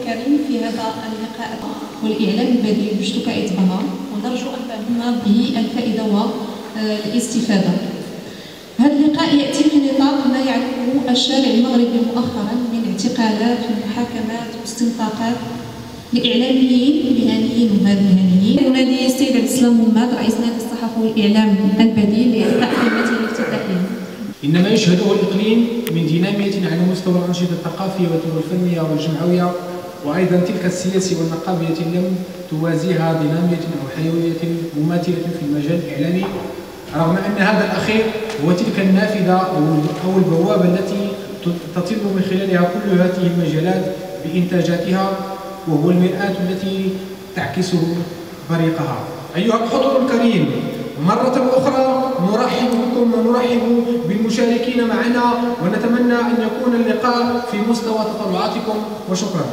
الكريم في هذا اللقاء والإعلام البديل بشتوكة إتبها، ونرجو أن تعم به الفائدة والاستفادة. هذا اللقاء يأتي في نطاق ما يعرفه الشارع المغربي مؤخرا من اعتقالات ومحاكمات واستنطاقات لإعلاميين مهنيين وغير مهنيين. ينادي السيد عبد السلام محمد رئيس نادي الصحافة والإعلام البديل لإلقاء كلمته الافتتاحية. إن ما يشهده الإقليم من دينامية على مستوى الأنشطة الثقافية والفنية والجمعوية وأيضا تلك السياسية والنقابية لم توازيها دينامية أو حيوية مماثلة في المجال الإعلامي، رغم أن هذا الأخير هو تلك النافذة أو البوابة التي تتم من خلالها كل هذه المجالات بإنتاجاتها، وهو المرآة التي تعكس بريقها. أيها الحضور الكريم، مرة أخرى نرحب بكم ونرحب بالمشاركين معنا، ونتمنى أن يكون اللقاء في مستوى تطلعاتكم، وشكرا.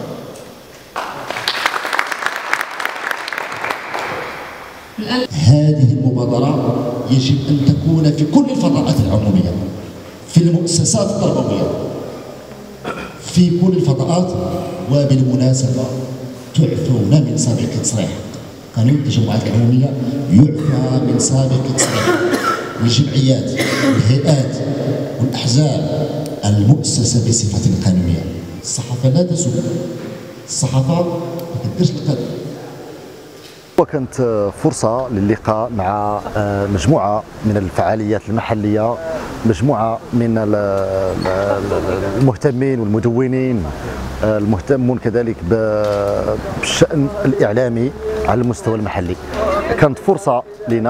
هذه المبادرة يجب أن تكون في كل الفضاءات العمومية، في المؤسسات التربوية، في كل الفضاءات. وبالمناسبة تعفون من سابق تصريح، قانون التجمعات العمومية يعفى من سابق تصريح، والجمعيات والهيئات والأحزاب المؤسسة بصفة قانونية. الصحافة لا تسب، الصحافة ما تديرش القدر. وكانت فرصة للقاء مع مجموعة من الفعاليات المحلية، مجموعة من المهتمين والمدونين المهتمون كذلك بالشأن الإعلامي على المستوى المحلي. كانت فرصة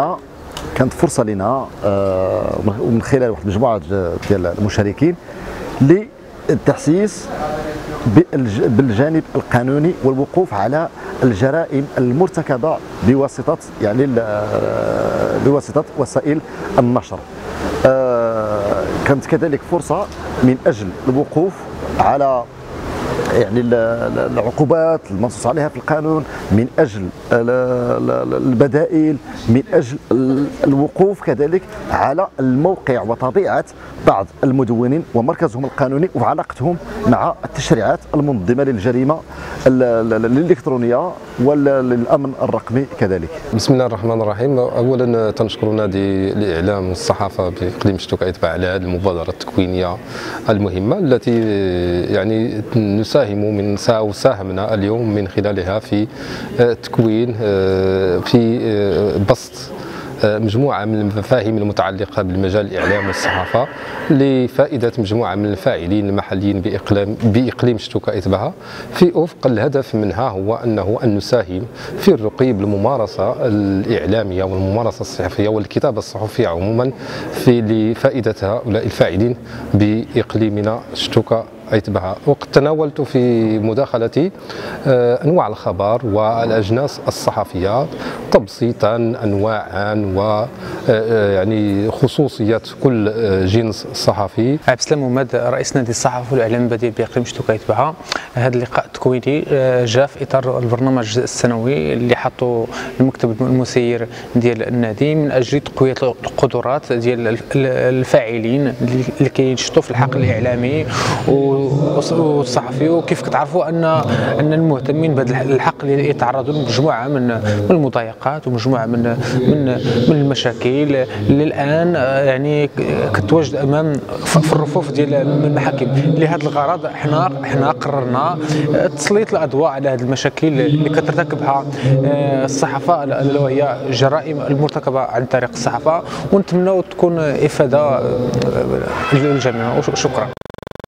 لنا ومن خلال واحد المجموعة ديال المشاركين للتحسيس بالجانب القانوني والوقوف على الجرائم المرتكبة بواسطة وسائل النشر. كانت كذلك فرصة من أجل الوقوف على العقوبات المنصوص عليها في القانون، من أجل البدائل، من أجل الوقوف كذلك على الموقع وطبيعة بعض المدونين ومركزهم القانوني وعلاقتهم مع التشريعات المنظمة للجريمة الإلكترونية وللأمن الرقمي كذلك. بسم الله الرحمن الرحيم. أولا تنشكر نادي الإعلام والصحافة بإقليم شتوكة إتبع على هذه المبادرة التكوينية المهمة التي ساهمنا اليوم من خلالها في تكوين في بسط مجموعة من المفاهيم المتعلقة بالمجال الإعلام والصحافة لفائدة مجموعة من الفاعلين المحليين بإقليم شتوكة إتبها، في أفق الهدف منها هو أن نساهم في الرقي بالممارسة الإعلامية والممارسة الصحفية والكتابة الصحفية عموما لفائدة هؤلاء الفاعلين بإقليمنا شتوكة إتبها. وقد تناولت في مداخلتي أنواع الخبر والأجناس الصحفية تبسيطا، أنواعا ويعني خصوصيات كل جنس صحفي. عبد السلام محمد رئيس نادي الصحافة والإعلام البديل بإقليم شتوكة إتبها. هذا اللقاء التكويني جاء في إطار البرنامج السنوي اللي حطه المكتب المسير ديال النادي من أجل تقوية القدرات ديال الفاعلين اللي كينشطوا في الحقل الإعلامي والصحفي. وكيف كتعرفوا ان المهتمين بهذا الحق يتعرضوا لمجموعه من المضايقات ومجموعه من المشاكل اللي الان يعني كتواجد امام في الرفوف ديال المحاكم. لهذا الغرض حنا قررنا تسليط الاضواء على هذه المشاكل اللي كترتكبها الصحافه، الا وهي الجرائم المرتكبه عن طريق الصحافه، ونتمنوا تكون افاده للجميع. وشكرا.